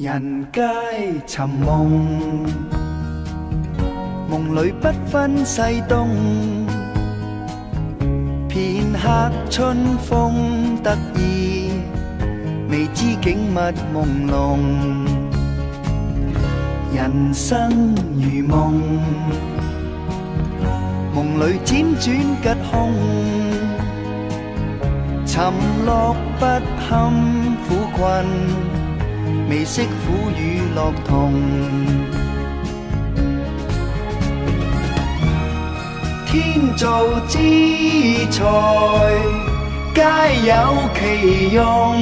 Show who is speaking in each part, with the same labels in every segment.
Speaker 1: 人皆尋夢，夢裏不分西東。片刻春風得意，未知景物朦朧。人生如夢，夢裏輾轉吉凶。沉落不堪苦困，未識苦與樂同。天造之材，皆有其用。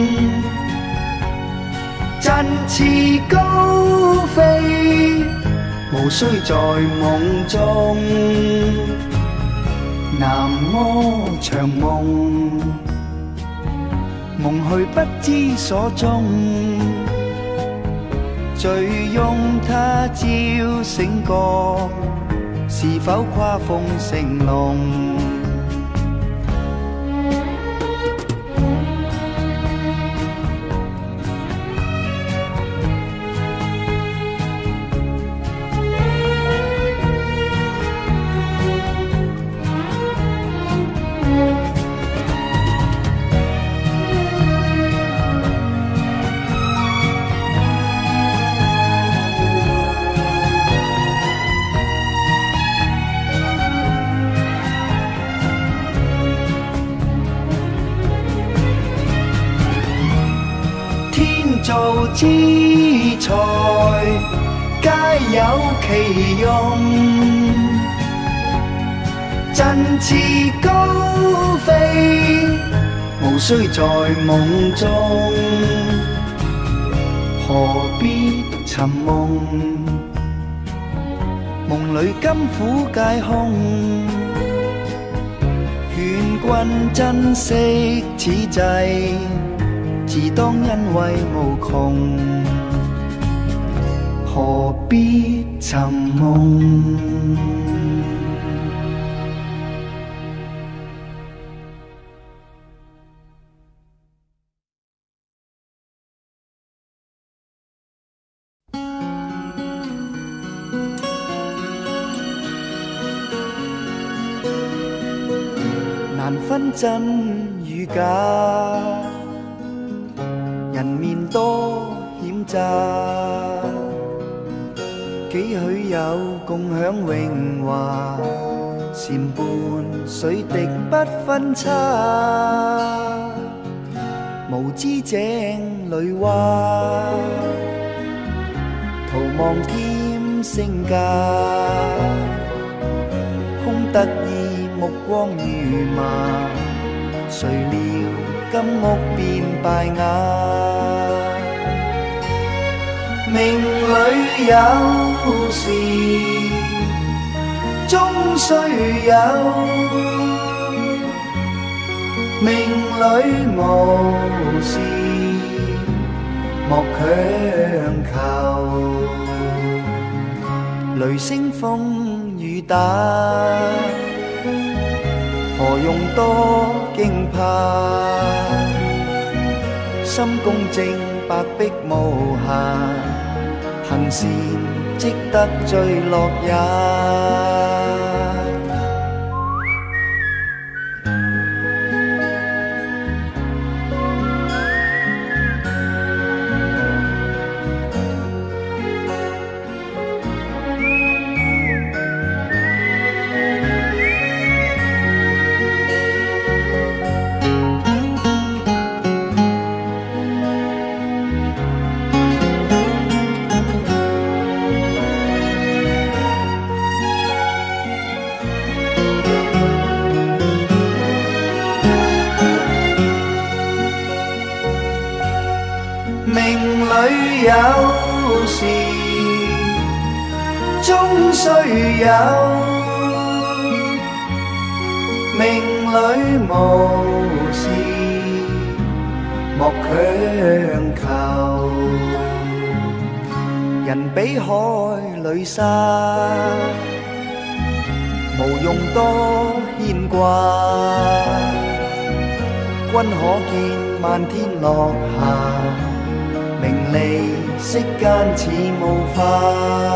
Speaker 1: 振翅高飛，無需在夢中。南柯長夢，夢去不知所蹤。醉擁他朝醒覺，是否跨鳳成龍？造之材，皆有其用。振翅高飛，無需在夢中。何必尋夢？夢裏甘苦皆空。勸君珍惜此際，自當欣慰無窮，何必尋夢？難分真與假，人面多險詐，幾許有共享榮華，禪伴水滴不分差。無知井裏蛙，徒望添聲價，空得意目光如麻，誰料金屋變敗瓦。命裏有時終須有，命裏無時莫強求。雷聲風雨打，何用多驚怕？心公正，白璧無瑕，行善積得最樂也。命裏有時終須有，命裏無時莫強求。人比海裏沙，無用多牽掛。君可見漫天落霞， 名利息間似霧化，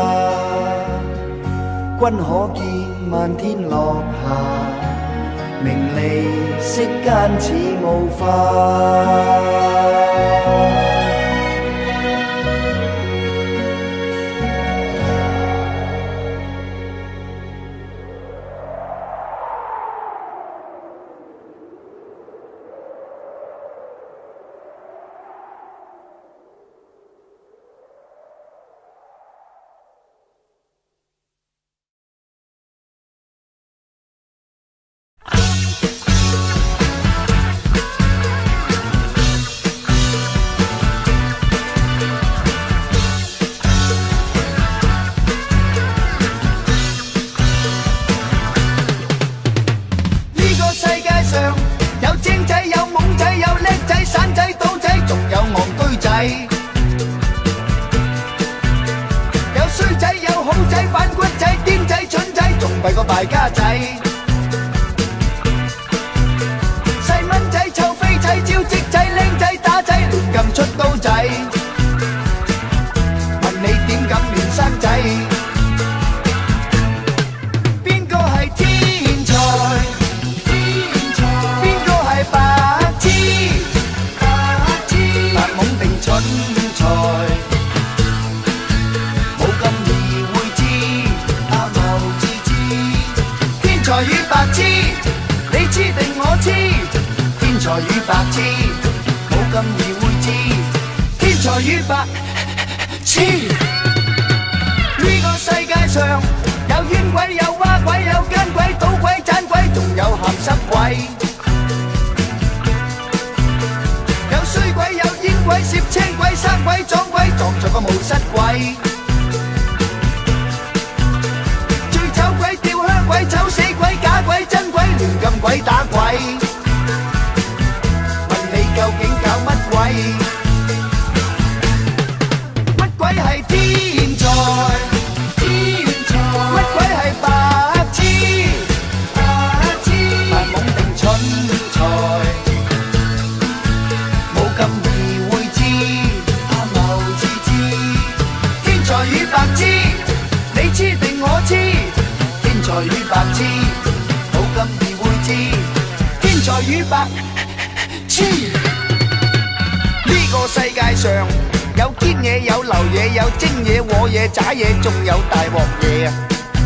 Speaker 1: 君可見漫天落霞，名利息間似霧化。
Speaker 2: 有精仔，有懵仔，有叻仔，散仔，賭仔，仲有戇居仔。有衰仔，有好仔，反骨仔，癲仔，蠢仔，仲弊過敗家仔。細蚊仔，臭飛仔，招積仔，靚仔，打仔，亂咁出刀仔。問你點敢亂生仔？邊個係天才？蠢材冇咁易會知，阿謀自知。天才與白痴，你知定我知？天才與白痴冇咁易會知，天才與白痴。呢個世界上有冤鬼，有蛙鬼，有奸鬼，賭鬼，盞鬼，仲有鹹濕鬼。有衰鬼，有煙鬼，攝青鬼，生鬼，撞鬼，撞着個無失鬼。醉酒鬼，吊香鬼，走死鬼，假鬼，真鬼，亂撳鬼，打鬼。問你究竟搞乜鬼？乜鬼係天才？乜鬼係白痴？扮懵定蠢材？咁易會知，阿謀自知。天才與白痴，你知定我知？天才與白痴冇咁易會知，天才與白痴。呢個世界上有堅嘢，有流嘢，有精嘢，和嘢，渣嘢，仲有大鑊嘢啊！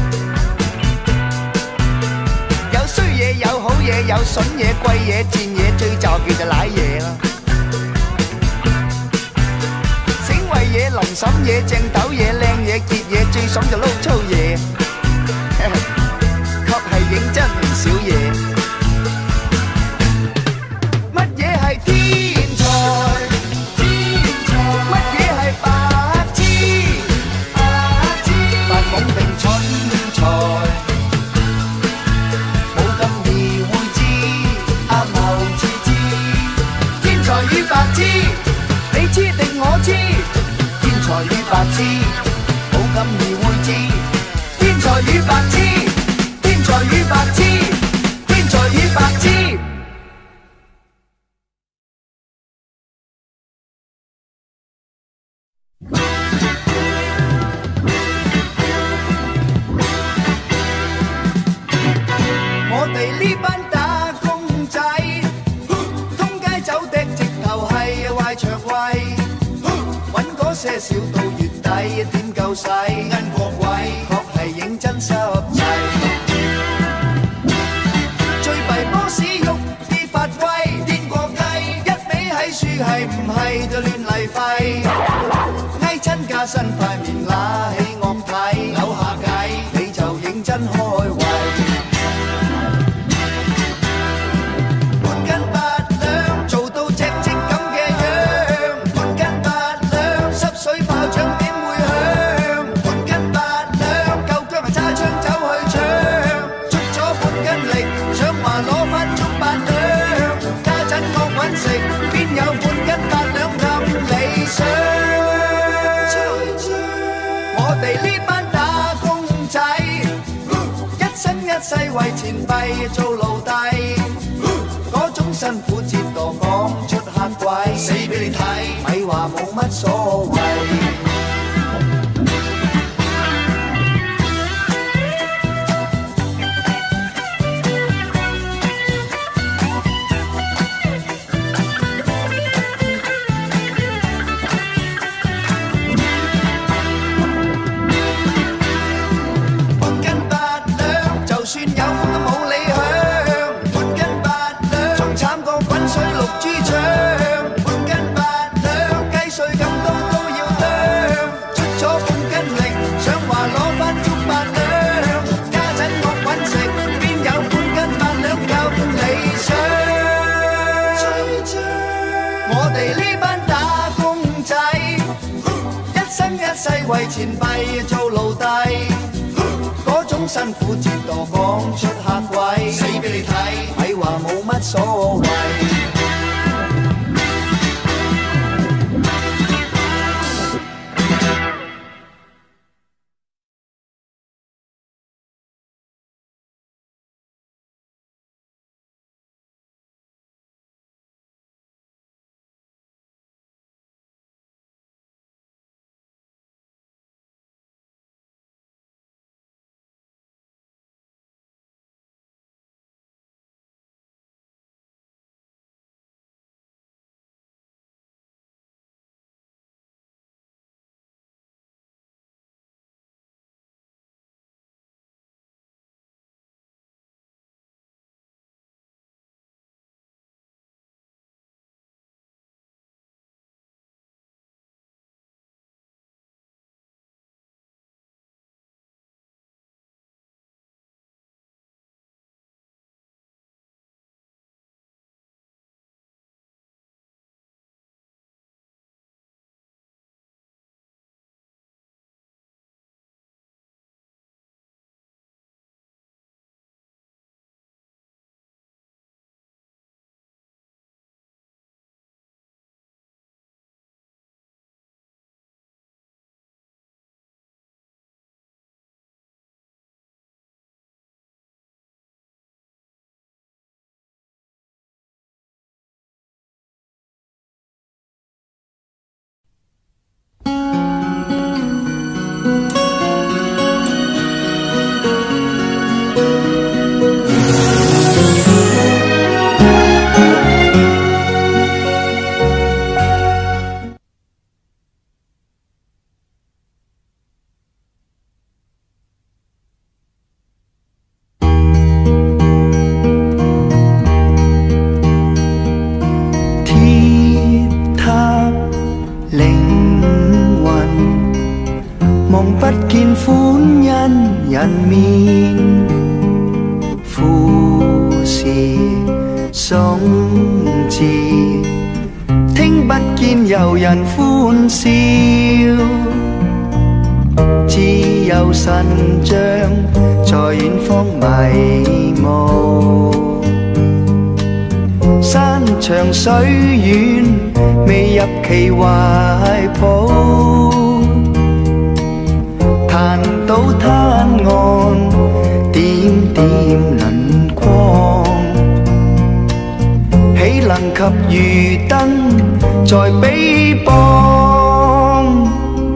Speaker 2: 有衰嘢，有好嘢，有筍嘢，貴嘢，賤嘢，最就叫做賴嘢啦。嘢林沈嘢正斗嘢靚嘢傑嘢最爽就撈粗嘢，確係認真唔少嘢。乜嘢係天才？乜嘢係白痴？扮懵定蠢材，冇咁易會知，阿謀自知。天才與白痴，你知定我知？天才與白痴冇咁易會知，天才與白痴，天才與白痴，天才與白痴。我哋呢班打工仔，通街走的直頭係壞腸胃。些少到月底點夠使？因過鬼確係認真濕滯。最弊波士喐啲發威，癲過雞，一味喺樹係唔係就亂嚟廢？翳親架身塊面揦起惡睇，扭下計你就認真開胃。一世為錢幣做奴隸，嗰種辛苦折墮講出嚇鬼。 死俾你睇，咪話冇乜所謂。為錢幣做奴隸，嗰種辛苦折墮講出客位，死俾你睇，咪話冇乜所謂。人面富士松字，聽不見遊人歡笑，只有神像在遠方迷霧。山長水遠，未入其懷抱。彈到灘岸，點點輪光，豈能及漁燈在彼邦？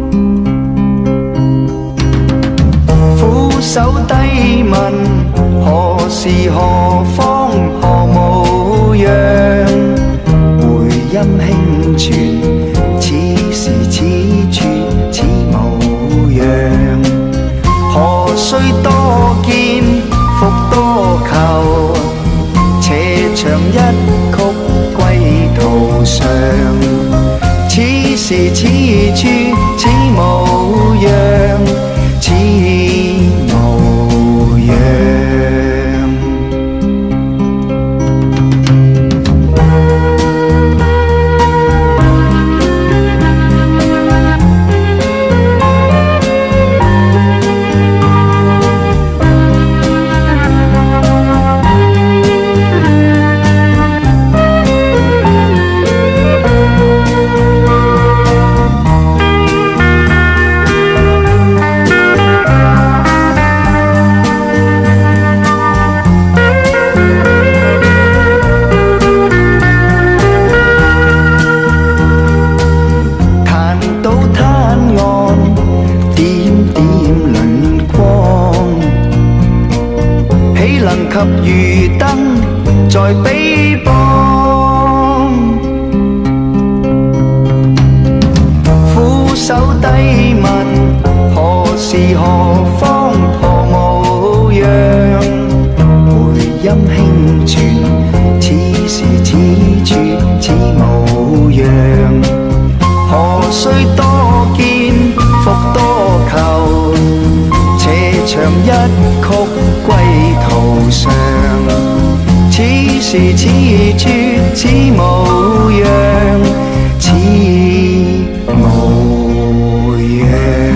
Speaker 2: 俯首低問，何時何方何模樣？回音輕傳，此時此處此模樣。何須多見，復多求，斜長一曲歸途上。此時此處此模樣，此模樣。
Speaker 1: 來比磅。俯首低問何時何方何模樣，回音輕傳此時此處此模樣。何須多見復多求，斜長一曲歸途上。此時此處此模樣，此模樣。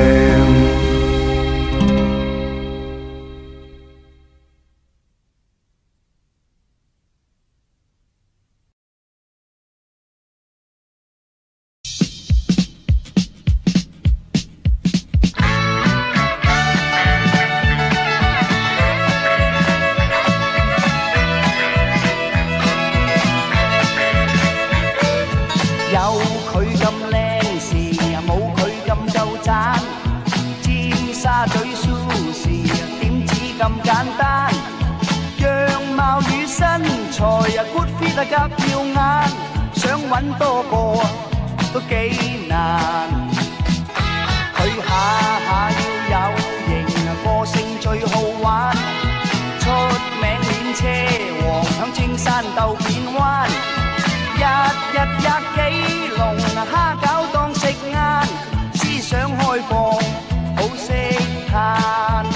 Speaker 1: 夾耀眼，想揾多個都幾難。佢下下要有型，個性最好玩，出名練車王，響青山鬥片灣，日日吔幾籠蝦餃當食晏，思想開放，好識嘆。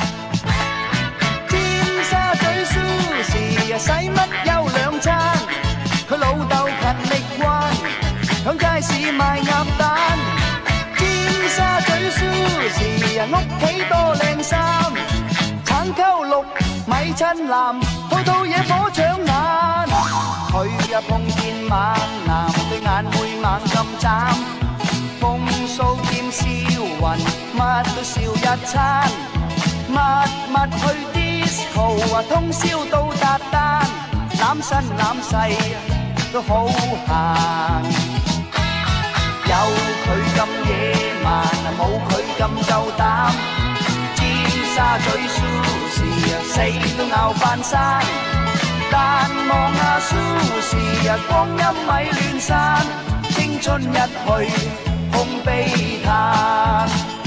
Speaker 1: 尖沙咀 Sushi 使乜休兩餐？佢老豆勤力慣，響街市賣鴨蛋。尖沙咀 Sushi 屋企多靚衫，橙溝綠米襯藍，套嘢火搶眼。佢碰見猛男，對眼會猛咁眨。風騷兼銷魂，乜都笑一餐。密去 disco 通宵到達旦，攬身攬勢都好閒，有佢咁野蠻，冇佢咁夠膽。尖沙咀 Sushi 死都拗翻山，但望下 Sushi 光陰咪亂散，青春一去空悲嘆。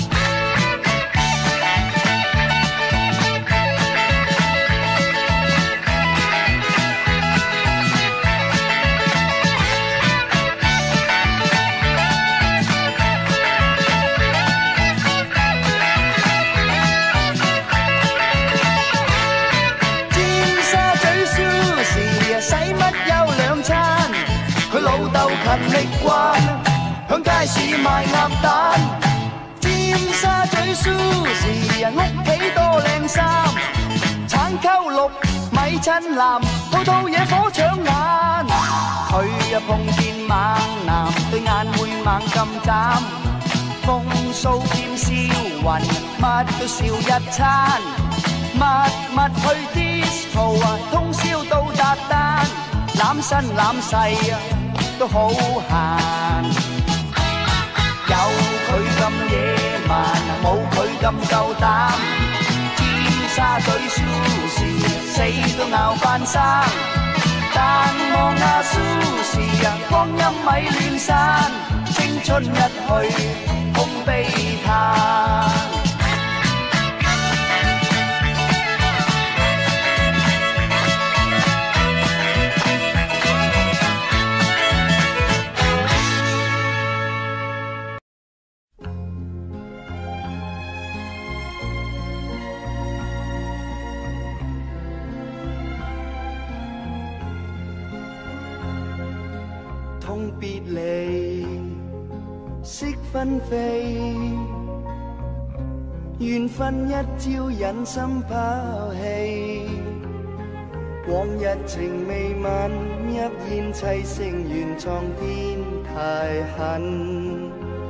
Speaker 1: 勤力慣，響街市賣鴨蛋。尖沙咀 Sushi 屋企多靚衫，橙溝綠米襯藍，套嘢火搶眼。佢碰見猛男，對眼會猛咁眨。風騷兼銷魂，乜都笑一餐。密去 disco 通宵到達旦，攬身攬勢都好閒，有佢咁野蠻，冇佢咁夠膽。尖沙咀 Sushi 死都拗翻生，但望下 Sushi 光陰咪亂散，青春一去空悲嘆。
Speaker 2: 痛別離，識分飛，緣分一朝忍心拋棄。往日情未泯，泣煙凄聲原創天太狠。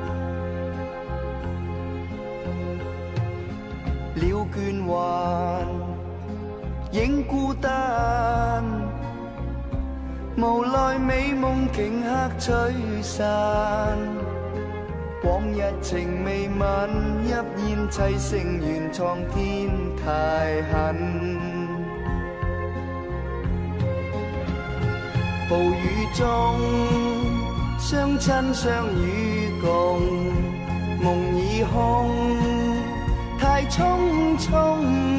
Speaker 2: 了倦還影孤單，無奈美夢頃刻吹散。往日情未泯，泣煙凄聲原創天太狠。
Speaker 1: 暴雨中相親相與共，夢已空，太匆匆，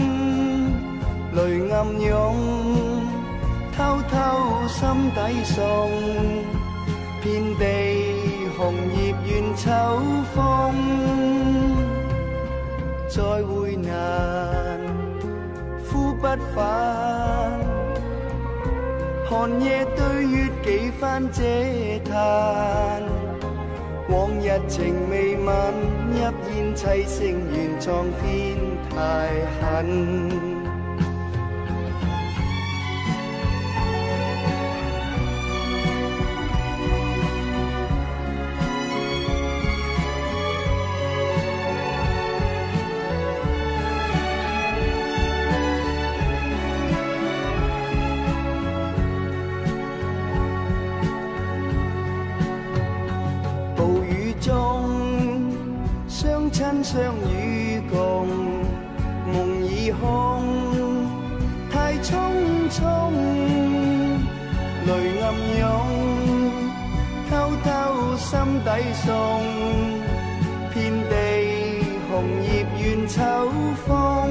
Speaker 1: 淚暗湧，偷偷心底送，遍地紅葉怨秋風，再會難，呼不返。寒夜對月幾番嗟嘆，往日情未泯，泣煙凄聲原創天太狠。相與共，夢已空，太匆匆，淚暗湧，偷偷心底送，遍地紅葉怨秋風，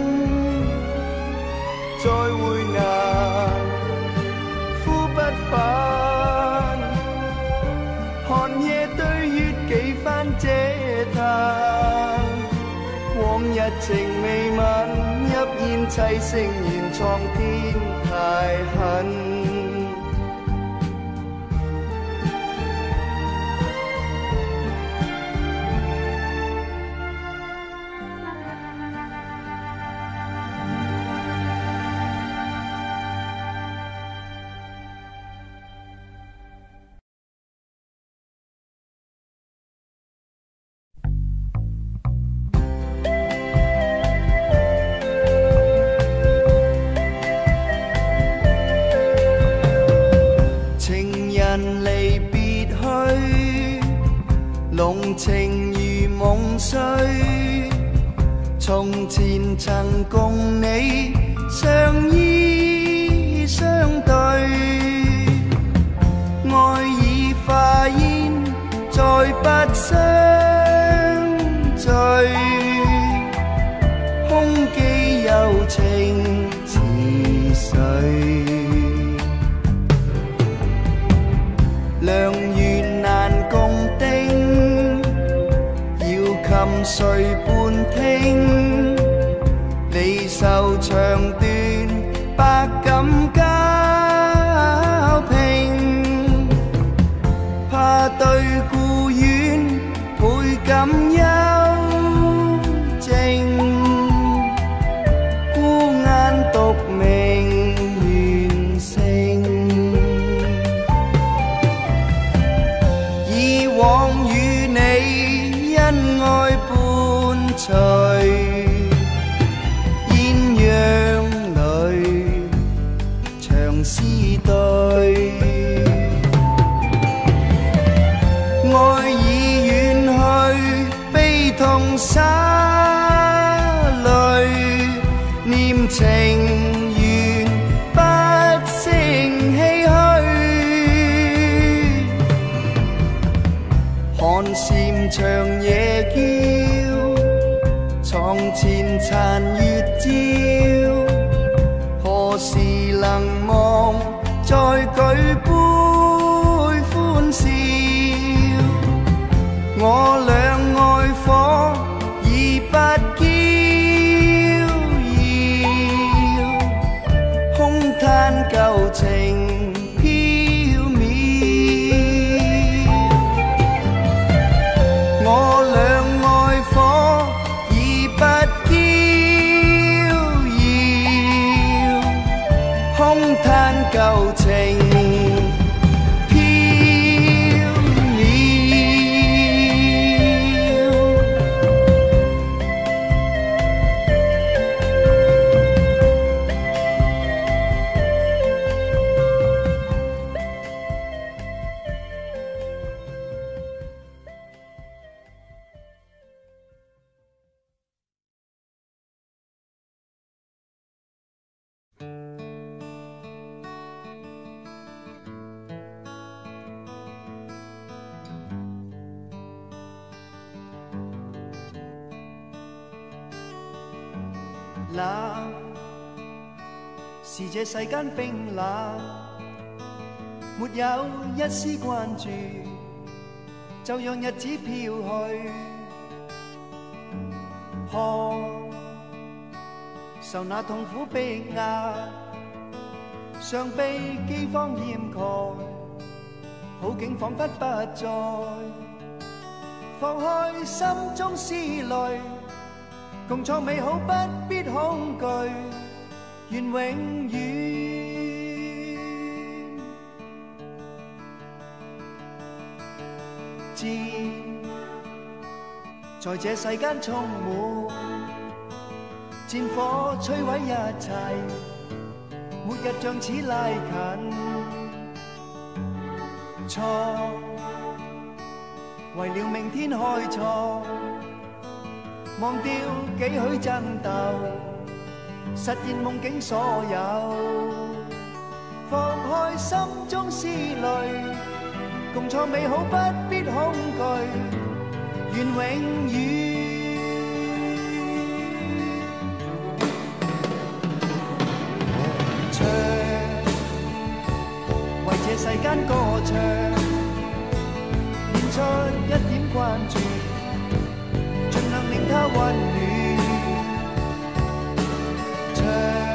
Speaker 1: 再會難，呼不返，寒夜對月幾番嗟嘆，往日情未泯，泣煙凄聲原創天太狠。情如夢碎，從前曾共你相依相對，愛已化煙，再不相聚，空記柔情似水，良緣難共定，誰伴聽？離愁長短，百感交拼，怕對故園倍感幽靜，孤雁獨鳴猿聲，以往與你恩愛隨鴛鴦裏長厮對，愛已遠去，悲痛灑淚，念情緣不勝唏噓，寒蟬長夜叫，床前殘月照，何時能望再舉杯歡笑？我倆愛火已不嬌耀，空嘆舊情飄渺。我倆愛火不嬌耀，空嘆舊情飄渺。 冷，是這世間冰冷，沒有一絲關注，就讓日子飄去。看，受那痛苦逼壓，常被饑荒掩蓋，好景彷彿不再。放開心中思慮，共創美好不必恐懼，願永遠知，在這世間充滿戰火摧毀一切，末日像此拉近。錯，為了明天開創，忘掉幾許爭鬥，實現夢境所有。放開心中思慮，共創美好不必恐懼，願永遠唱，為這世間歌唱，獻出一點關注，盡量令它溫暖。唱，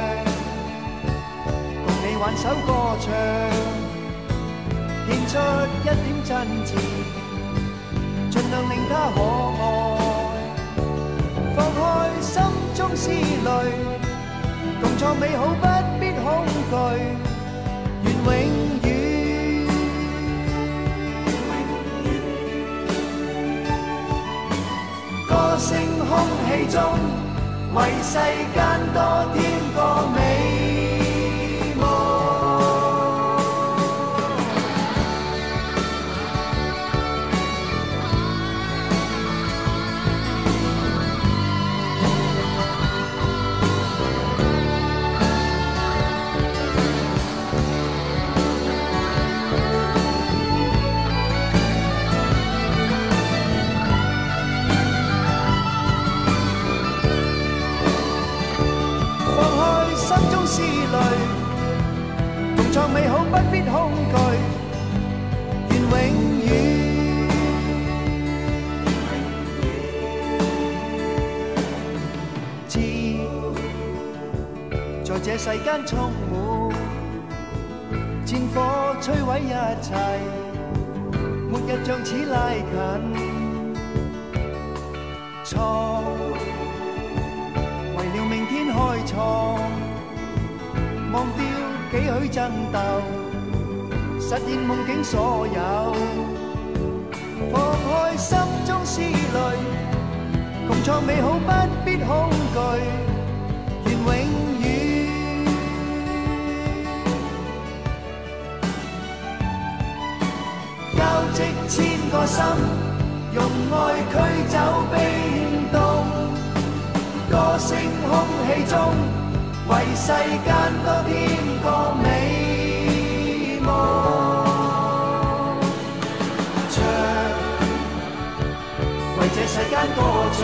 Speaker 1: 共你挽手歌唱，獻出一點真摯，盡量令它可愛。放開心中思慮，共創美好不必恐懼，願永遠。歌聲空氣中，為世間多添個美夢。思慮，共創美好不必恐懼，願永遠知，在這世間充滿戰火摧毀一切，末日像此拉近。錯，為了明天開創，忘掉幾許爭鬥，實現夢境所有。放開心中思慮，共創美好不必恐懼，願永遠交織千個心，用愛驅走冰凍。歌聲空氣中，為世間多添個美夢。唱，為這世間歌唱，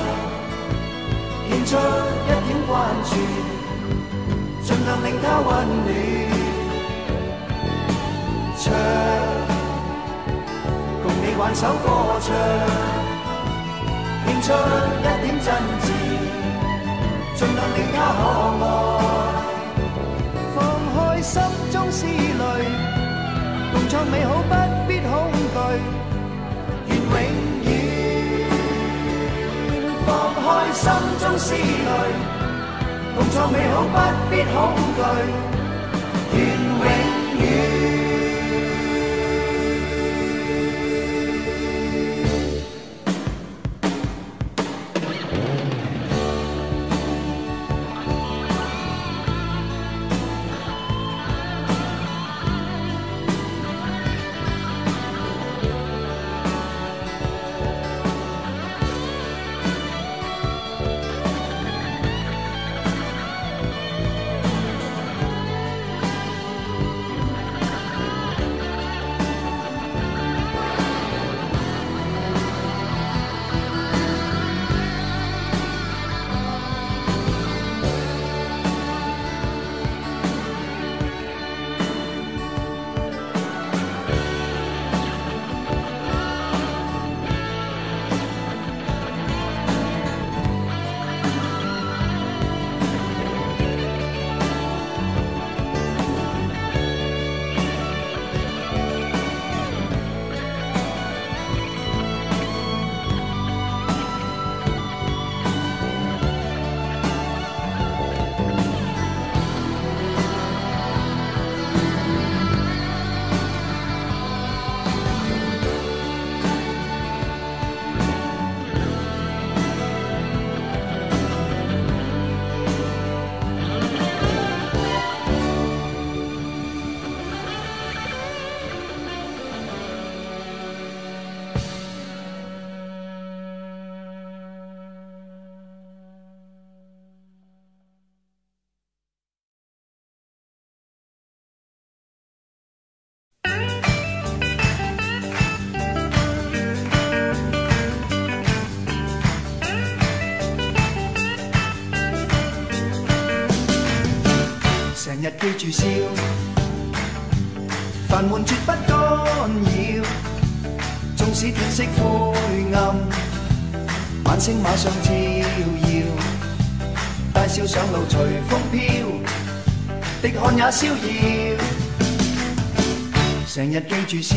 Speaker 1: 獻出一點關注，盡量令它溫暖。唱，共你挽手歌唱，獻出一點真摯，盡量令它可愛。放開心中思慮，共創美好不必恐懼，願永遠。放開心中思慮，共創美好不必恐懼，願永遠。 記住笑，煩悶絕不干擾。縱使天色灰暗，晚星馬上照耀，大笑上路隨風飄，滴汗也逍遙。成日記住笑，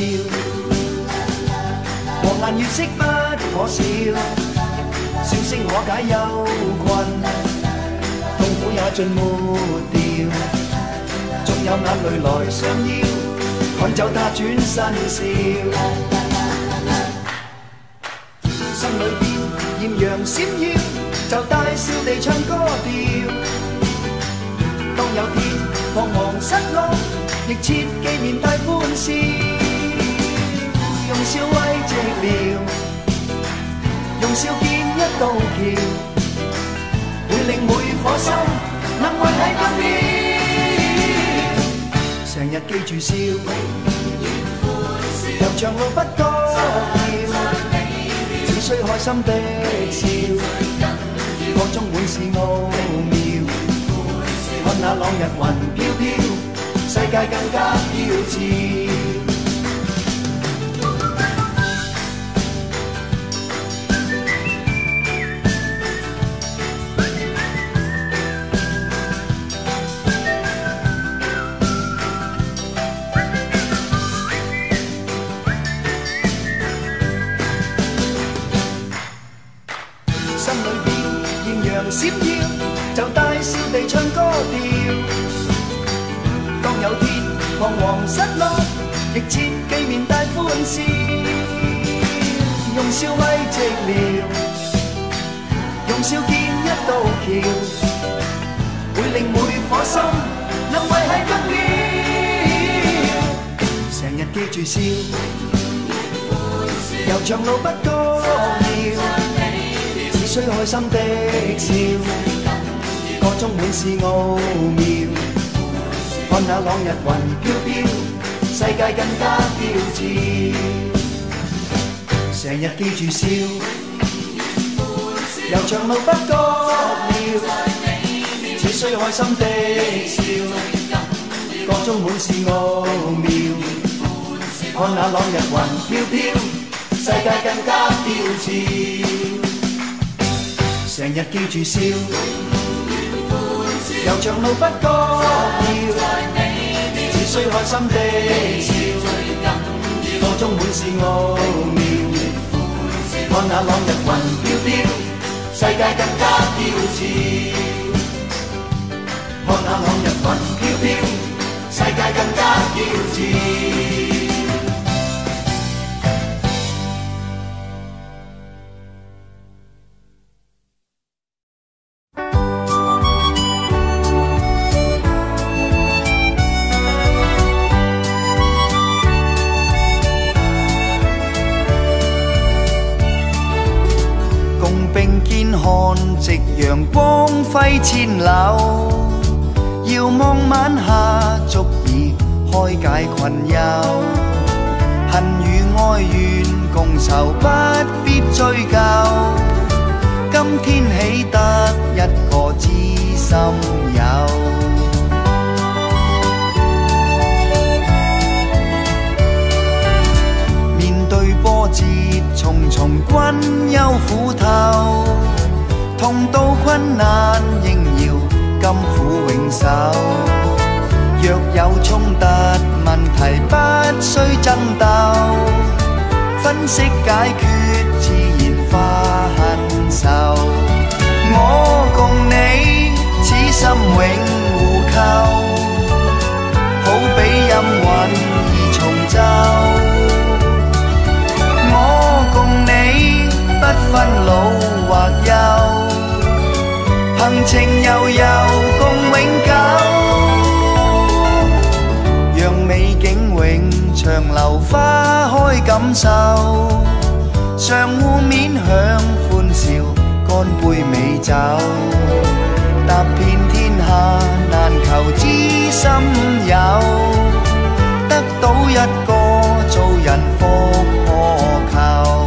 Speaker 1: 和顏悅色不可少，笑聲可解憂困，痛苦也盡抹掉。縱有眼淚來相邀，看走他轉身笑。心裏邊豔陽閃耀，就大笑地唱歌調。當有天彷徨失落，亦切記面帶歡笑，用笑慰寂寥，用笑建一道橋，會令每顆心能維繫更妙。成日記住笑，遊長路不多要，只需開心的笑，個中滿是奧妙。看那朗日雲飄飄，世界更加飄渺。心裏邊豔陽閃耀，就大笑地唱歌調。當有天彷徨失落，亦切記面帶歡笑，用笑慰寂寥，用笑建一道橋，會令每顆心能維繫更妙。成日記住笑，遊長路不多要，只需開心的笑，個中滿是奧妙。看那朗日雲飄飄，世界更加標緻。成日記住笑，遊長路不覺妙，只需開心的笑，個中滿是奧妙。看那朗日雲飄飄，世界更加標緻。成日記住笑，遊長路不覺妙，只需開心的笑，個中滿是奧妙。看那朗日雲飄飄，世界更加標緻。看那朗日雲飄飄，世界更加標緻。夕陽光輝千縷，遙望晚霞足以開解困憂。恨與愛怨共愁，不必追究。今天喜得一個知心友。面對波折重重，君憂苦透。碰到困難應要甘苦永守，若有衝突問題不需爭鬥，分析解決自然化恨仇。我共你此心永互扣，好比音韻易重奏。我共你不分老或幼，行程悠悠共永久，讓美景永長流，花開感受，相互面向歡笑，乾杯美酒，踏遍天下難求知心友，得到一個做人復何求。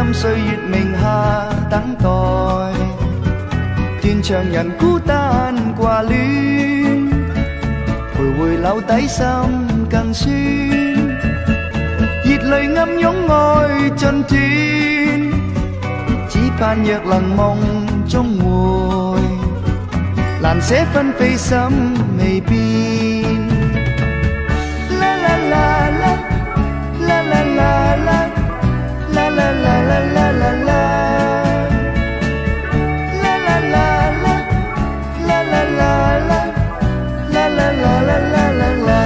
Speaker 1: 心歲月名下等待，斷腸人孤單掛戀，徘徊留底心更酸，熱淚暗湧愛盡斷，只盼若能夢中回，難捨分飛心未變。啦啦啦啦啦啦啦啦。La la la la la la la la la la la la la la la la la la la。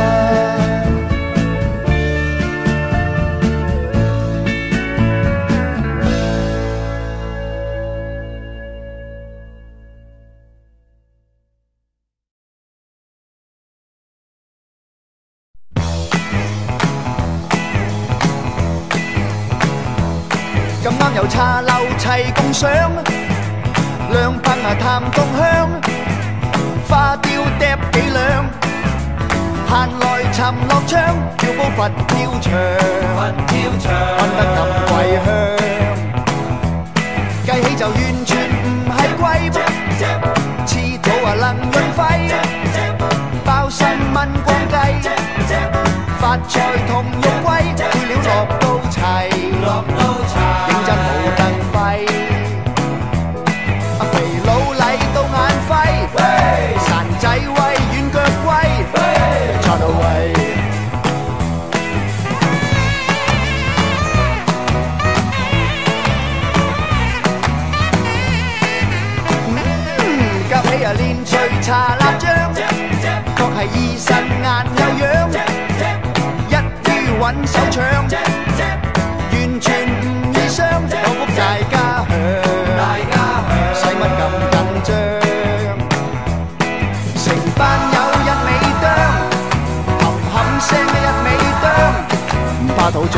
Speaker 1: 咁啱有茶樓齊共賞，兩烹談共香，花雕嗒幾兩，閒來尋樂章，跳舞佛跳牆，揾得咁貴香，計起就完全唔係貴，黐土能潤肺，包新蚊光雞，發財同肉龜，配料落到齊。認真冇得揮，肥佬嚟到眼輝，散仔威軟腳龜，錯到位。夾起連隨茶辣醬，確係醫生眼有樣，一於揾手唱。完全唔易傷，幸福大家享，使乜咁緊張？成班友一味啄，冚冚聲一味啄，唔怕肚脹。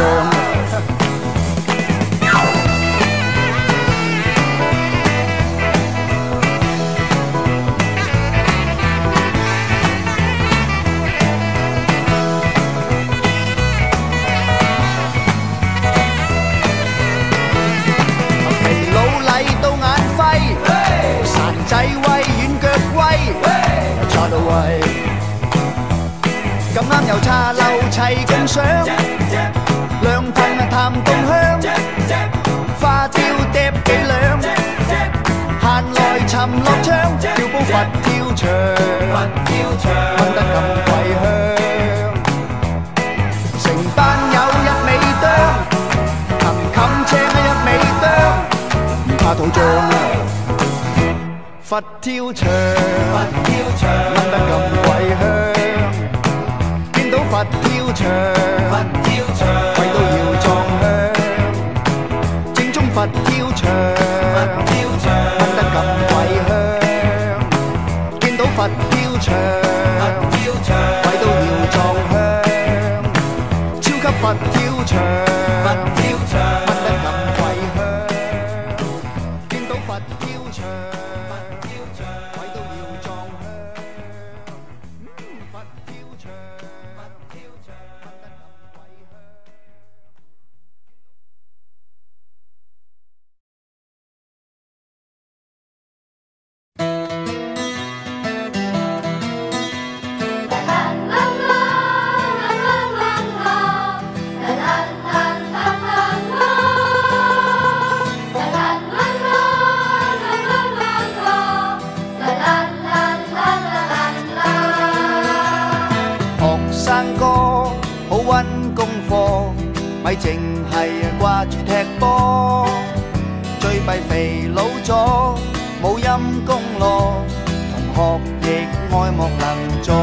Speaker 1: 仔威軟腳龜，錯到位。咁啱有茶樓齊共賞，兩噴談共香，花雕嗒幾兩，閒來尋樂章，跳舞佛跳牆，揾得咁貴香。成班友一味啄，冚車一味啄，唔怕肚脹。佛跳牆，揾得咁貴香，見到佛跳牆，鬼都要撞香。正宗佛跳牆，揾得咁貴香，見到佛跳牆，鬼都要撞香。超級佛跳牆，揾得咁貴香，見到佛跳牆。咪淨係掛住踢波，最弊肥佬咗冇陰功咯，同學亦愛莫能助。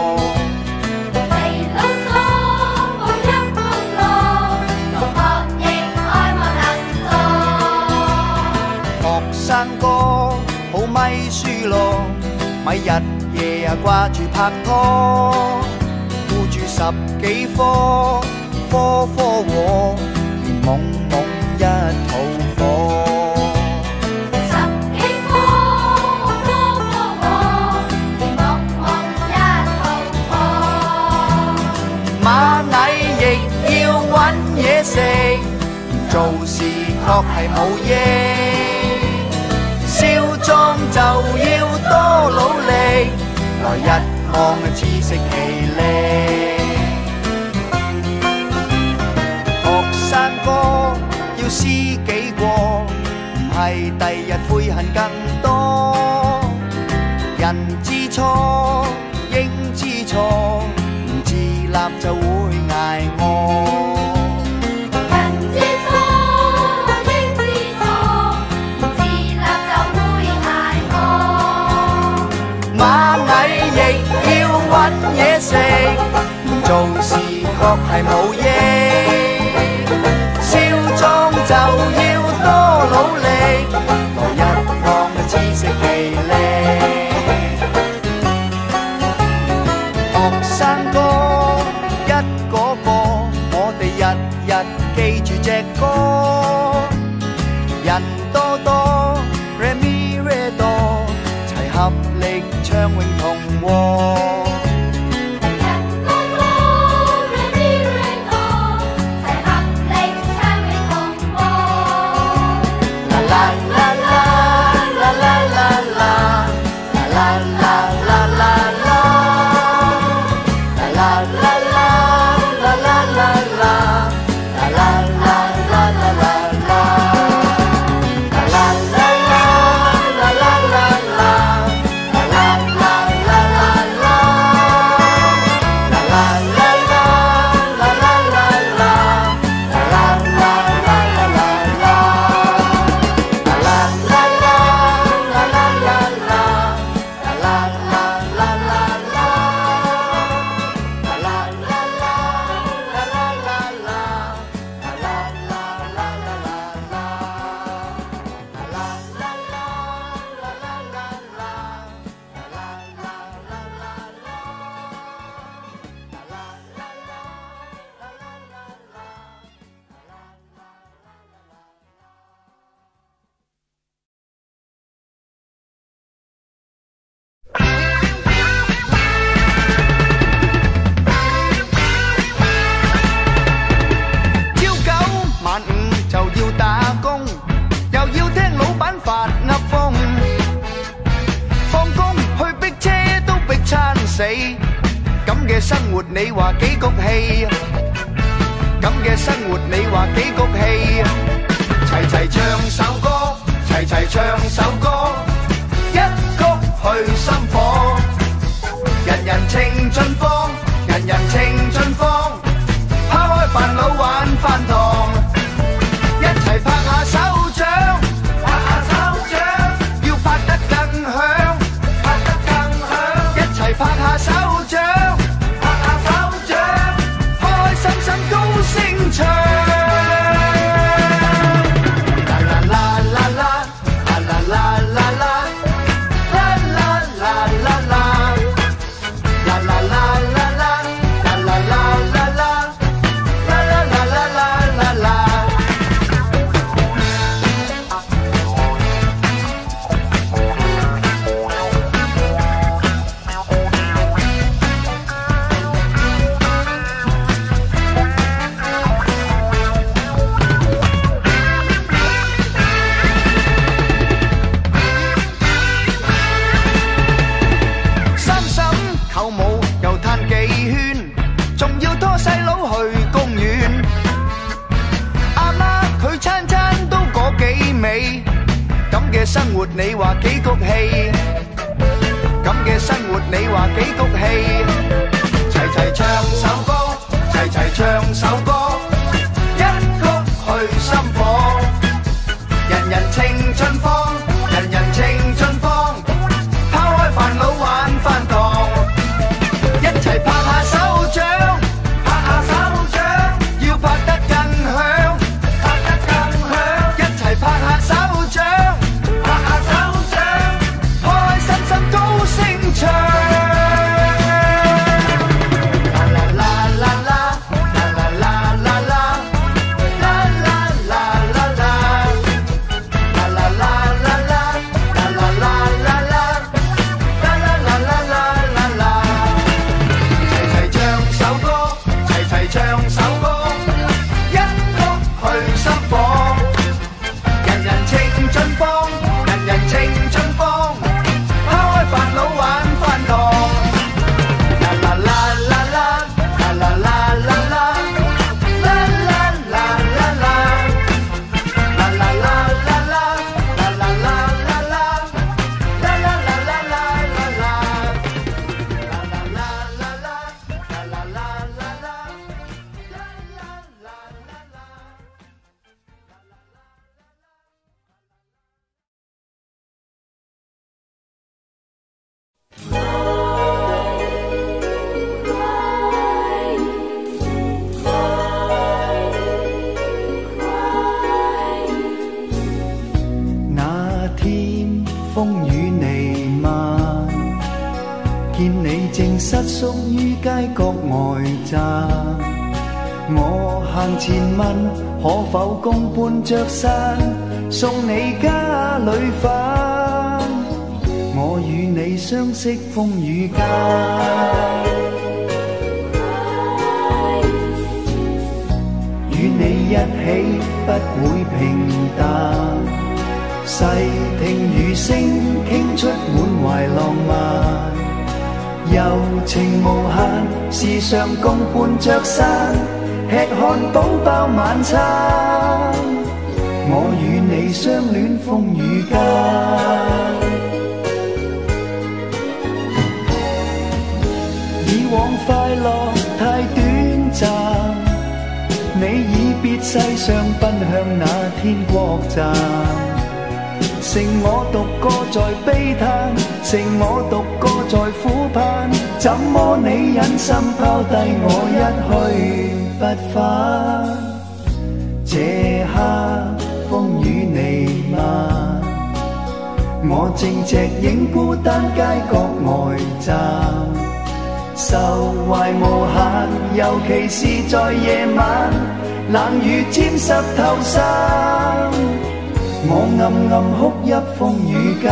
Speaker 1: 肥佬咗冇陰功咯，同學亦愛莫能助。學生哥好咪輸咯，咪日夜掛住拍拖，顧住10幾科。科科和，連懵懵一肚火。10幾科，科科和，連懵懵一肚火。螞蟻亦要搵嘢食，做事確係冇益。少壯就要多努力，來日望自食其力。學生哥要知己過，唔係第日悔恨更多。人知錯應知錯，唔自立就會捱餓。搵嘢食，做事確係冇益。少壯就要多努力，來日望自食其力。學生哥一個個，我哋日日記住隻歌。人多多 ，re mi re do， 齊合力唱永同和。咁嘅生活你話幾谷氣？咁嘅生活你話幾谷氣？齊齊唱首歌，齊齊唱首歌，一谷去心火。人人情盡放，人人情盡放，拋開煩惱玩飯堂，一齊拍下手掌，拍下手掌，要拍得更響，拍得更響，一齊拍下手掌。生活你話幾谷氣？咁嘅生活你話幾谷氣？齊齊唱首歌，齊齊唱首歌，一谷去心火。人人情盡放，人人情盡放，拋開煩惱玩飯堂，一齊拍下手掌，拍下手掌，要拍得更響，拍得更響，一齊拍下手掌。 行前問可否共伴着傘，送你家裏返。我與你相識風雨間，與你一起不會平淡，細聽雨聲傾出滿懷浪漫，柔情無限，時常共伴着傘，吃漢堡包晚餐。我與你相戀風雨間，以往快樂太短暫，你已別世上奔向那天國站。剩我獨個在悲嘆，剩我獨個在苦盼，怎麼你忍心拋低我一去不返？這刻風雨彌漫，我正隻影孤單街角外站，愁懷無限，尤其是在夜晚，冷雨沾濕透衫，我暗暗哭泣風雨間，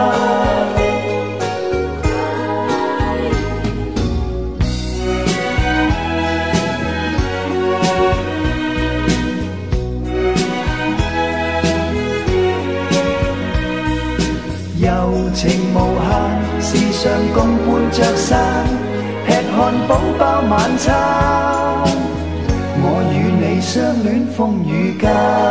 Speaker 1: 柔情無限，時常共伴着傘，吃漢堡包晚餐。我與你相戀風雨間，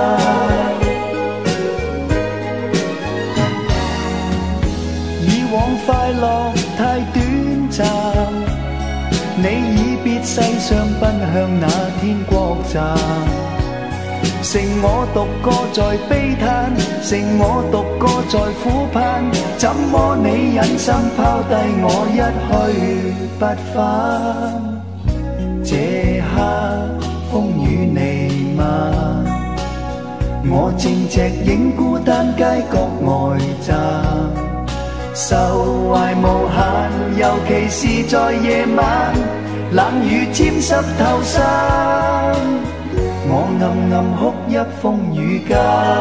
Speaker 1: 快樂太短暫，你已別世上奔向那天國站，剩我獨個在悲嘆，剩我獨個在苦盼，怎麼你忍心拋低我一去不返？這刻風雨彌漫，我正隻影孤單街角外站，愁懷無限，尤其是在夜晚，冷雨沾濕透衫，我暗暗哭泣風雨間，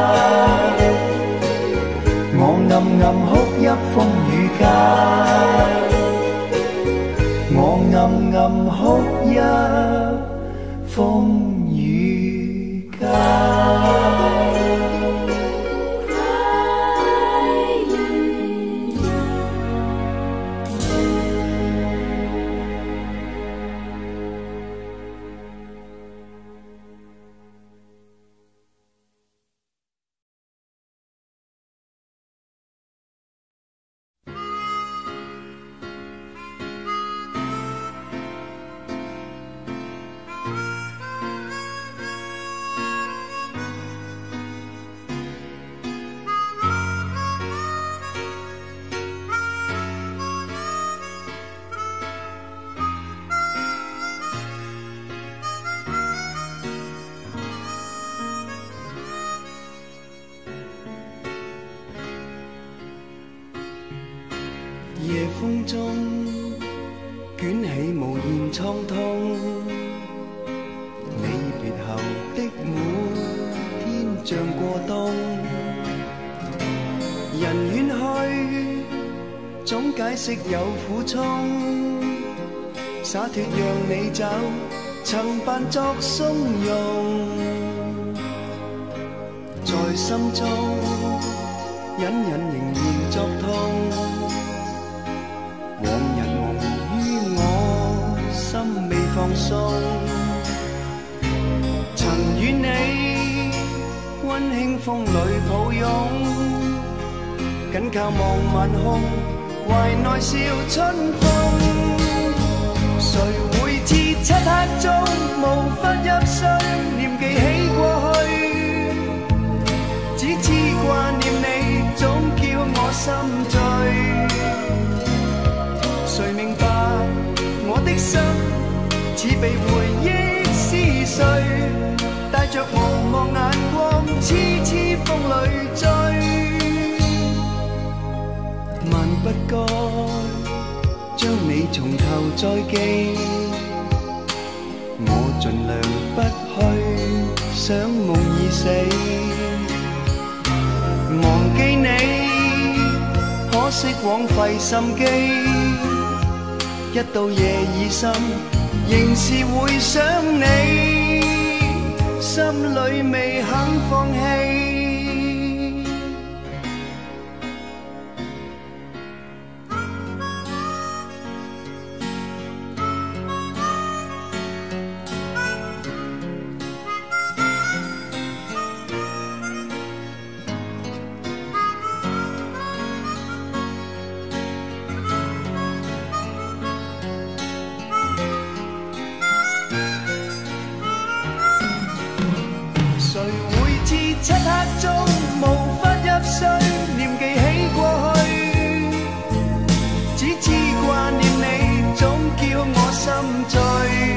Speaker 1: 我暗暗哭泣風雨間，我暗暗哭泣風雨間。夜風中捲起無言蒼痛，你別後的每天像過冬，人遠去總解釋有苦衷，灑脫讓你走，曾扮作鬆容，在心中隱隱仍然作痛。往日夢於我心未放鬆，曾與你溫馨風裏抱擁，緊靠望晚空，懷內笑春風。誰會知漆黑中無法入睡，念記起過去，只知掛念你總叫我心醉。誰明白我的心似被回憶撕碎，帶着無望眼光痴痴風裏追，萬不該將你從頭再記，我盡量不去想夢已死，忘記你，可惜枉費心機，一到夜已深，仍是會想你，心裏未肯放棄。漆黑中無法入睡，念記起過去，只知掛念你，總叫我心醉。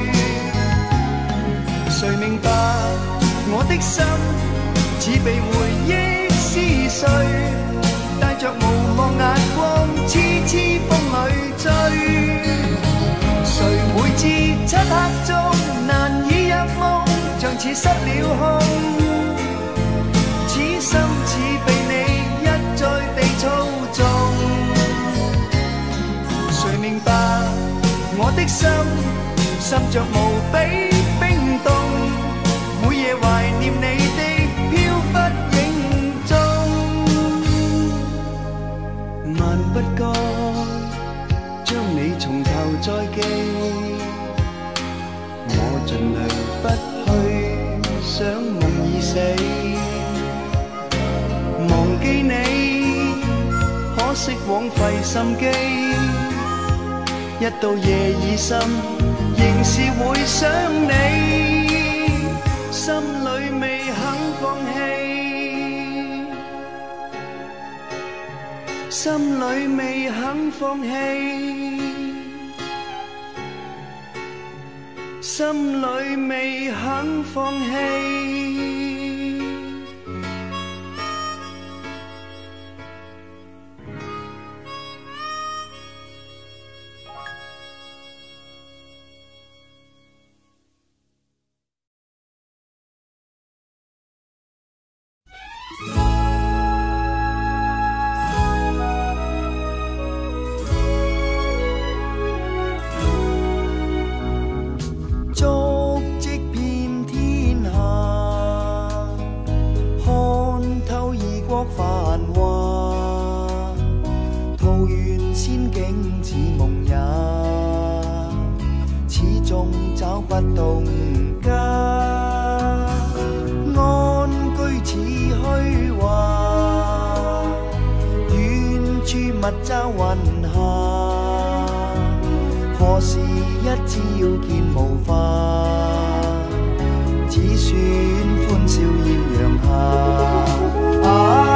Speaker 1: 誰明白我的心似被回憶撕碎，帶着無望眼光，痴痴風裏追。誰會知漆黑中難以入夢，像似失了控。此心似被你一再地操縱，誰明白我的心滲着無比冰凍，每夜懷念你的飄忽影蹤，萬不該將你從頭再記，我盡量不去想夢已死。忘記你，可惜枉費心機，一到夜已深，仍是會想你，心裏未肯放棄，心裏未肯放棄，心裏未肯放棄。足跡遍天下，看透異國繁華，桃源仙境似夢也，始終找不到家。安居似虛華，遠處密罩雲霞。何時一朝見無化，只算歡笑豔陽下。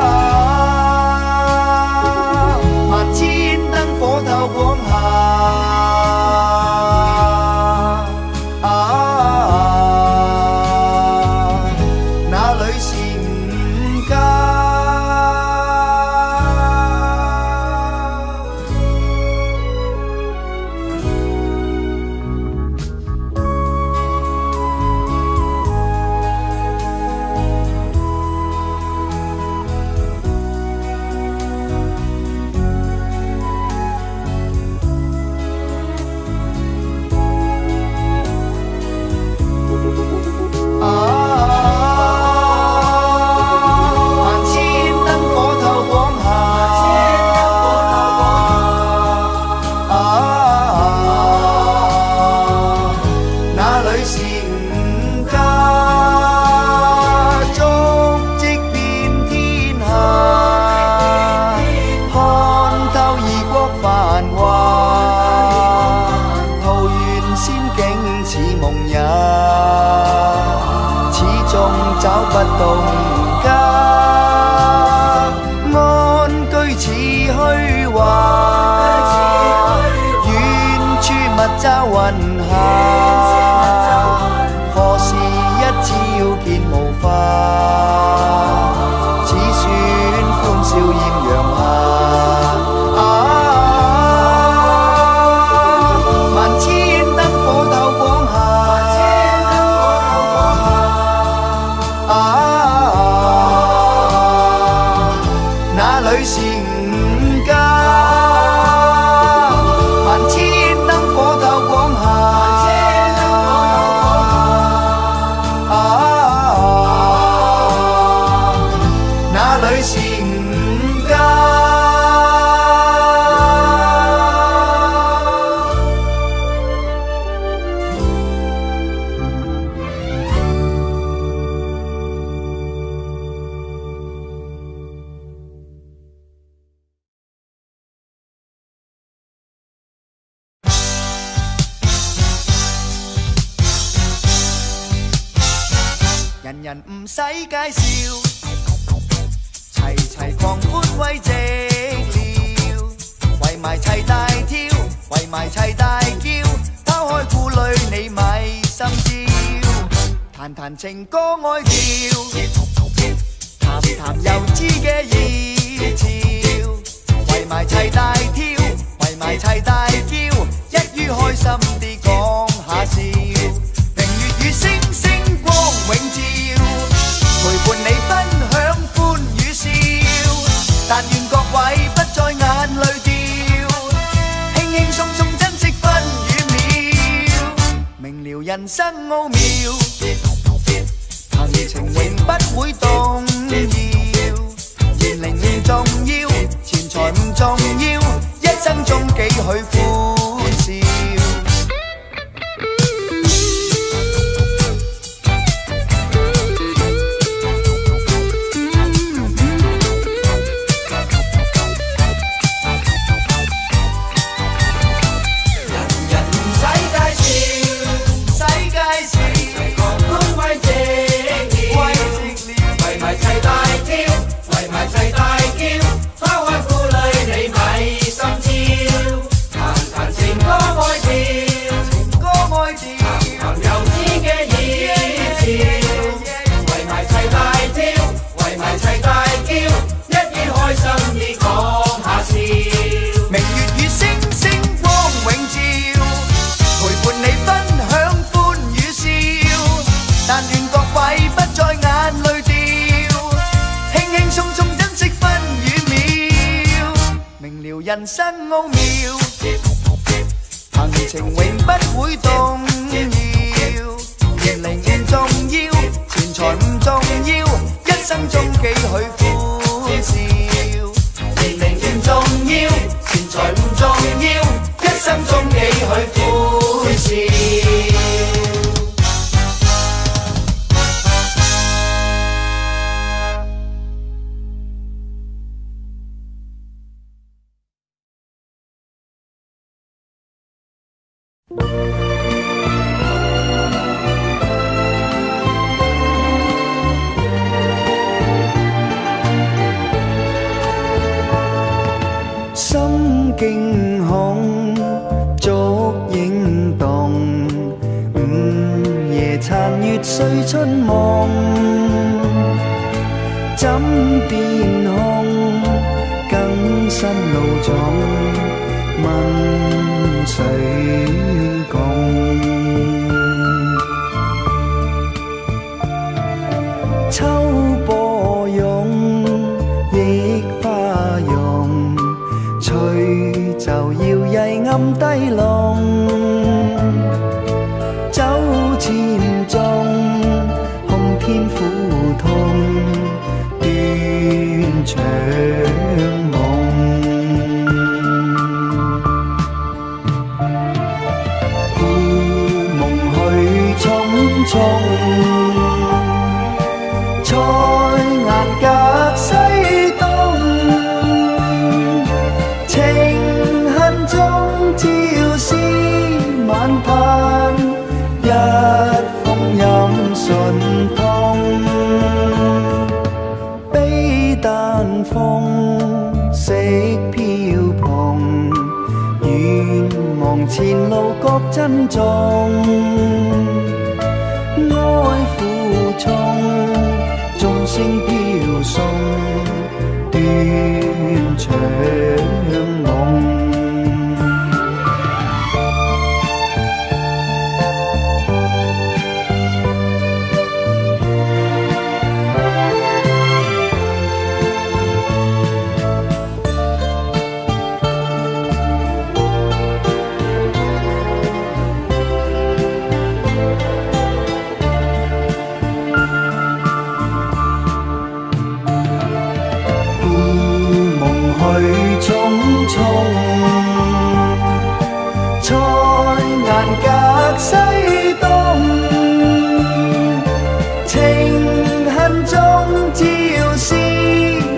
Speaker 1: 萬千燈火透廣廈，哪裏是吾家？
Speaker 2: 里是吾家。萬千燈火透廣廈，那裏是吾家。人人唔使介紹，齊齊狂歡慰寂寥，圍埋齊大跳，圍埋齊大叫，拋開顧慮你咪心照，彈彈情歌愛調，談談幼稚嘅熱潮，圍埋齊大跳，圍埋齊大叫，一於開心啲講下笑，明月與星星光永照。陪伴你分享歡與笑，但願各位不再眼淚掉，輕輕鬆鬆珍惜分與秒，明了人生奧妙，行情永不會動搖，年齡唔重要，錢財唔重要，一生中幾許歡笑。人生奧妙，行情永不會動搖，年齡唔重要，錢財唔重要，一生中幾許歡笑，年齡唔重要，錢財唔重要，一生中幾許歡笑。心驚恐，燭影動，午夜殘月睡春夢，枕邊空，更新路種，問誰共？秋波湧，益花容，隨就搖曳暗低浪，酒漸重，空天苦痛，斷腸夢。故夢去匆匆，彩顏隔西東，情恨中朝思晚盼，一封飲順通。悲淡風色飄蓬，願望前路各珍重，愛負重，眾聲飄送，斷腸夢。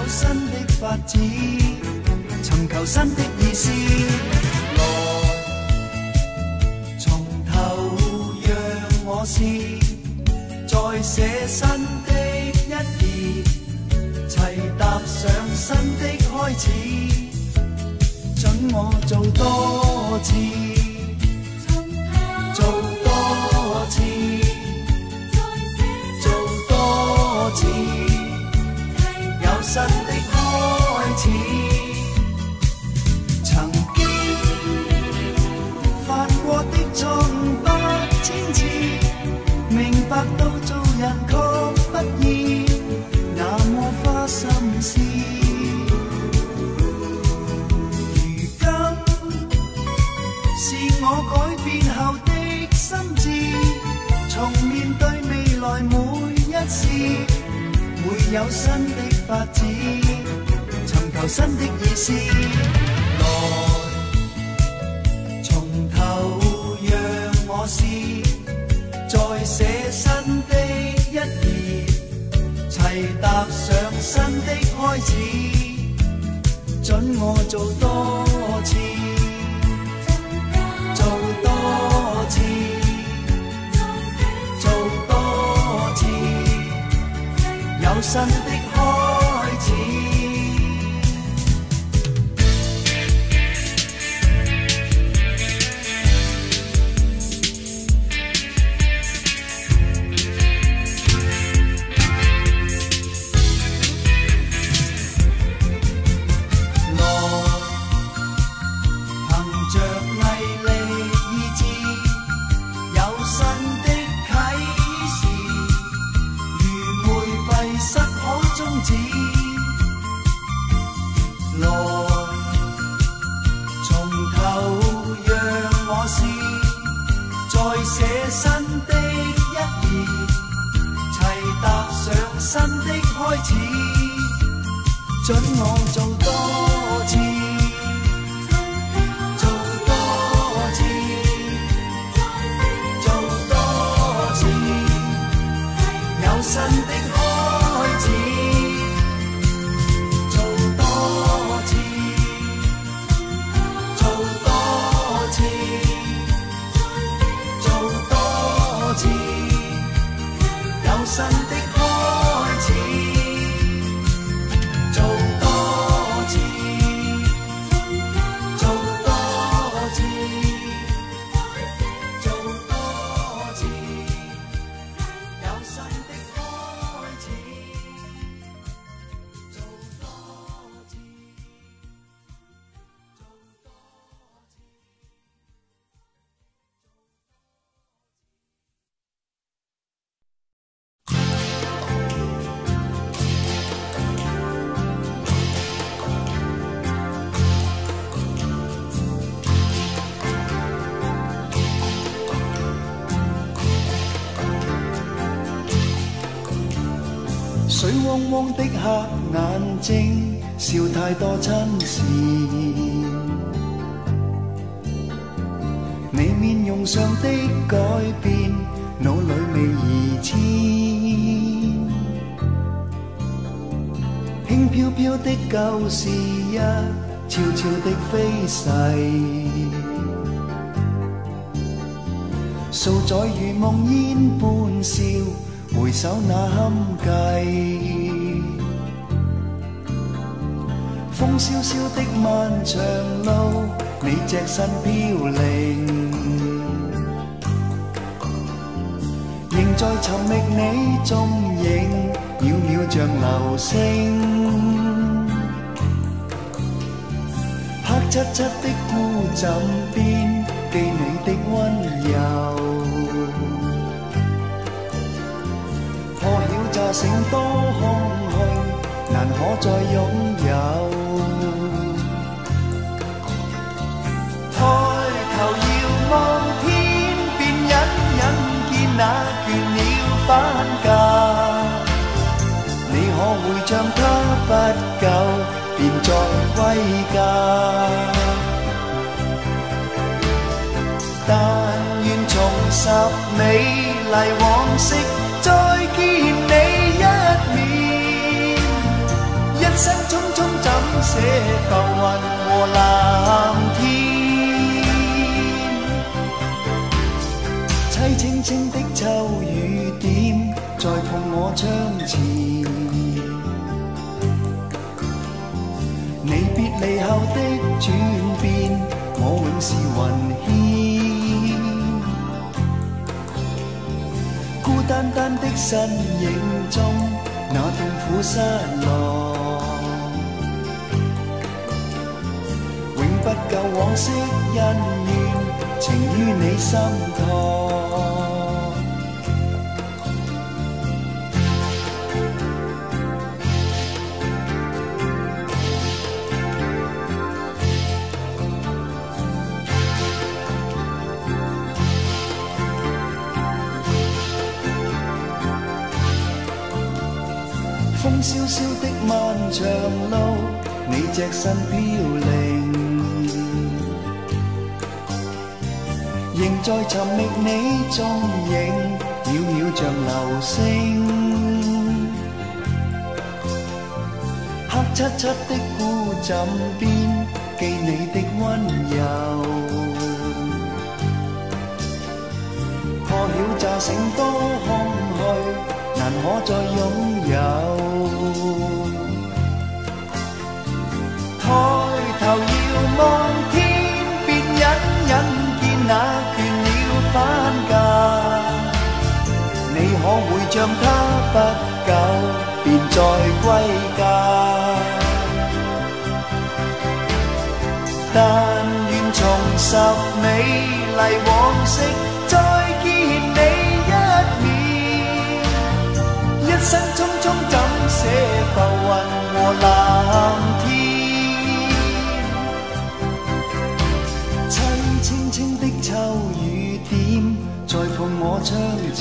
Speaker 2: 有新的發展，尋求新的意思。來，從頭讓我試，再寫新的一頁，齊踏上新的開始。準我做多次，做多次，做多次，有新的開始。曾經犯過的錯誤百千次，明白到做人確不易，那麼花心思。我改變後的心智，從面對未來每一事，會有新的發展，尋求新的意思。來，從頭讓我試，再寫新的一頁，齊踏上新的開始，準我做多次。做多次，做多次，有新的開始。新的開始，準我做多次，做多次，做多次，有新的開始，做多次，做多次，做多次，有新的開始。水汪汪的黑眼睛，笑太多親事。你面容上的改變，腦裏未移遷。輕飄飄的舊事一悄悄的飛逝，數載如夢煙般笑。回首那堪計，風蕭蕭的漫長路，你隻身飄零，仍在尋覓你蹤影，渺渺像流星。黑漆漆的孤枕邊，記你的溫柔。破曉乍醒多空虛，難可再擁有。抬頭遙望天邊，隱隱見那倦鳥返家。你可會像他不久便再歸家？但願重拾美麗往昔。再見你一面，一生浮雲和藍天，凄清清的秋雨點在碰我窗前，你別離後的轉變，我永是雲牽，孤單單的身影中那痛苦失落，永不夠往昔恩怨，情於你心託。風蕭蕭的漫長路，你隻身飄零，仍在尋覓你蹤影，渺渺像流星。黑漆漆的孤枕邊，記你的溫柔，破曉乍醒多空虛，難可再擁有。抬頭遙望天邊，隱隱見那倦鳥返家。你可會像他不久便再歸家？但願重拾美麗往昔，再見你一面。一生匆匆怎捨浮雲和藍天，凄清清的秋雨點在碰我窗前，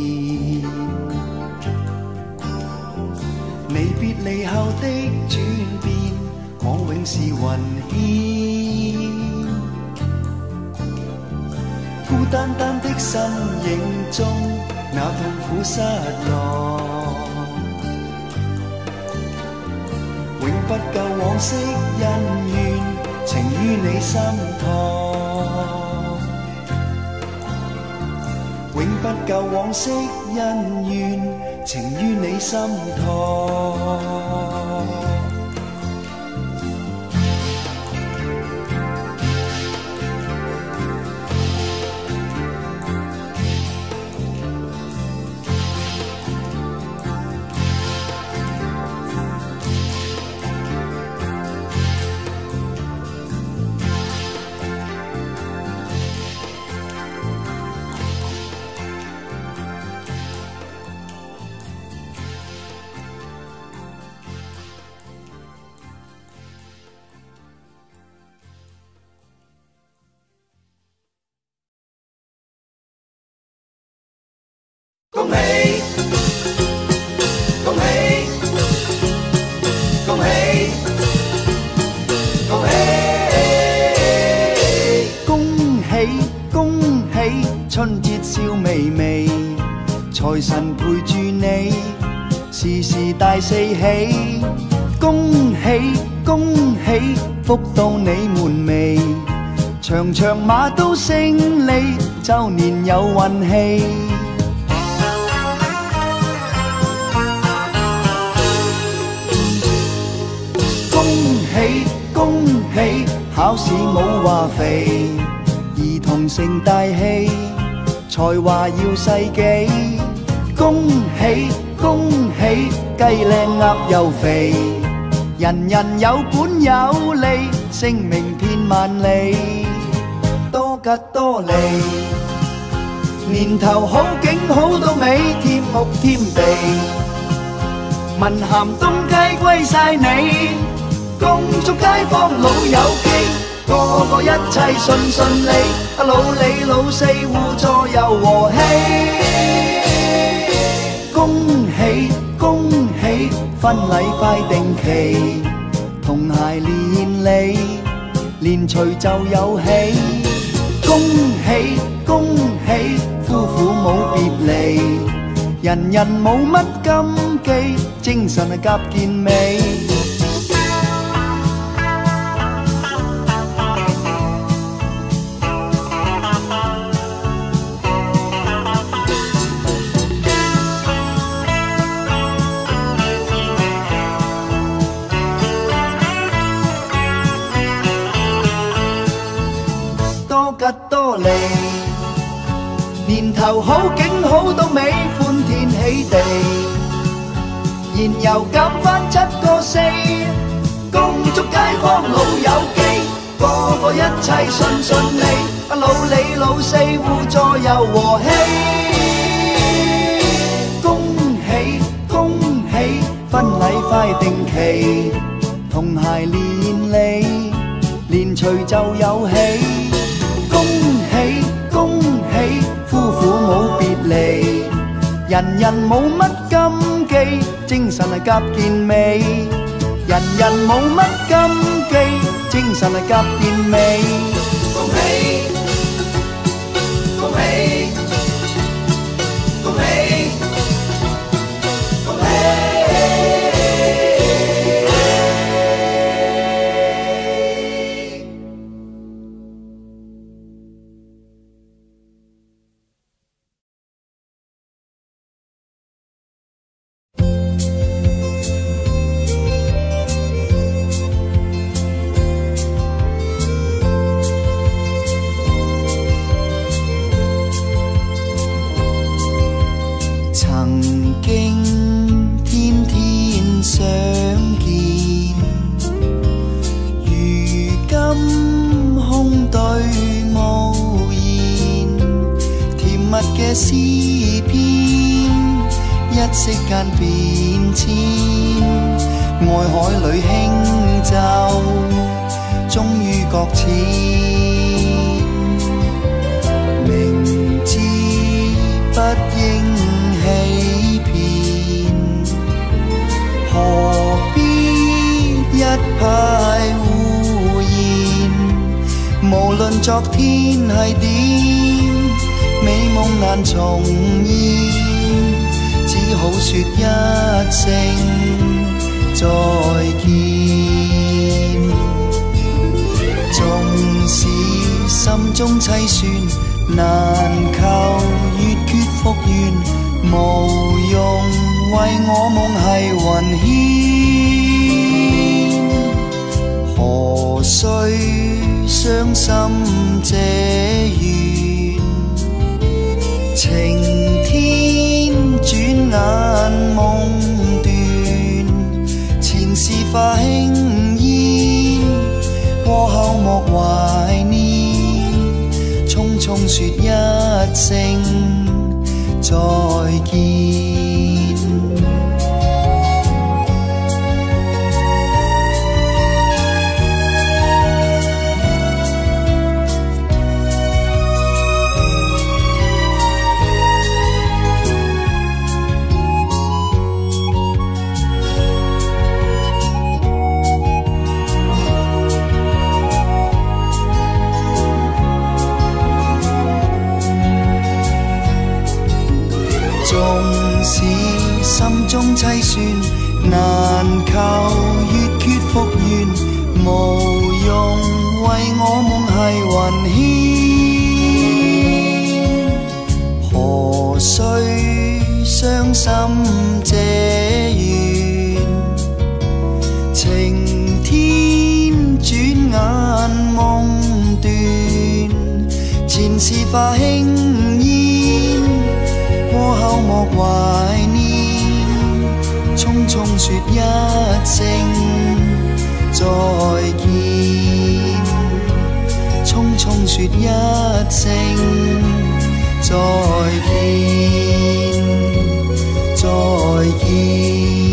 Speaker 2: 你別離後的轉變，我永是雲牽，孤單單的身影中那痛苦失落，永不夠往昔恩怨，情於你心託，永不夠往昔恩怨，情於你心託。
Speaker 1: 恭喜恭喜恭喜恭喜
Speaker 2: 恭喜恭喜，春節笑微微，財神陪住你，時時大四喜。恭喜恭喜，福到你門楣，場場馬都勝利，周年有運氣。恭喜，考試冇話肥，兒童成大器，才華要世紀。恭喜恭喜，雞靚鴨又肥，人人有本有利，聲名遍萬里。多吉多利，年頭好景好到尾，添屋添地，文咸東街歸晒你。恭祝街坊老友記，個個一切順順利，老李老四互助又和氣。恭喜恭喜，婚禮快定期，同諧連理，連隨就有喜。恭喜恭喜，夫婦冇別離，人人冇乜禁忌，精神夾健美。 愁好景好都美，歡天喜地。燃油減返7個4，恭祝街坊老友記，個個一切順順利，老李老四互助又和氣。恭喜恭喜，婚禮快定期，同諧連理，連隨就有喜。恭喜恭喜，夫婦冇別離，人人冇乜禁忌，精神係夾健美。人人冇乜禁忌，精神係夾健美。恭喜恭喜恭喜恭喜！詩篇一息間變遷，愛海裏輕奏，終於擱淺。明知不應欺騙，何必一派胡言？無論昨天係點，美夢難重現，只好說一聲再見。縱使心中凄酸，難求月缺復圓，無用為我夢係雲牽。何須傷心這緣？情天轉眼夢斷，前事化輕煙，過後莫懷念，匆匆說一聲再見。心中凄酸，難求月缺復圓，無用為我夢係雲牽。何須傷心這緣？情天轉眼夢斷，前事化輕煙，過後莫懷念，匆匆說一聲再見，匆匆說一聲再見，再見。